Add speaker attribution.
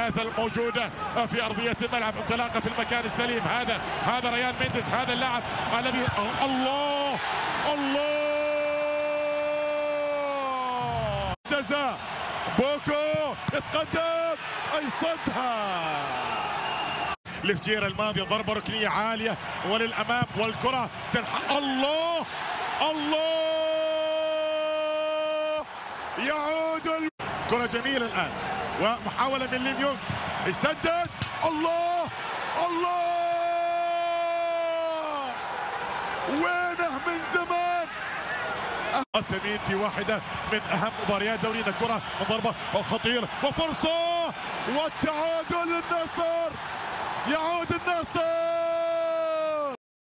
Speaker 1: الثلاثة الموجودة في أرضية الملعب، انطلاقة في المكان السليم. هذا ريان مينديز، هذا اللاعب الذي الله جزاء. بوكو يتقدم، يصدها. الفجيرة الماضية ضربة ركنية عالية وللأمام والكرة الله يعود. كرة جميلة الآن ومحاولة من لين يونغ، يسدد. الله وينه من زمان. الثمين في واحدة من أهم مباريات دورينا، كرة وضربة وخطيرة وفرصة والتعادل للنصر. يعود النصر.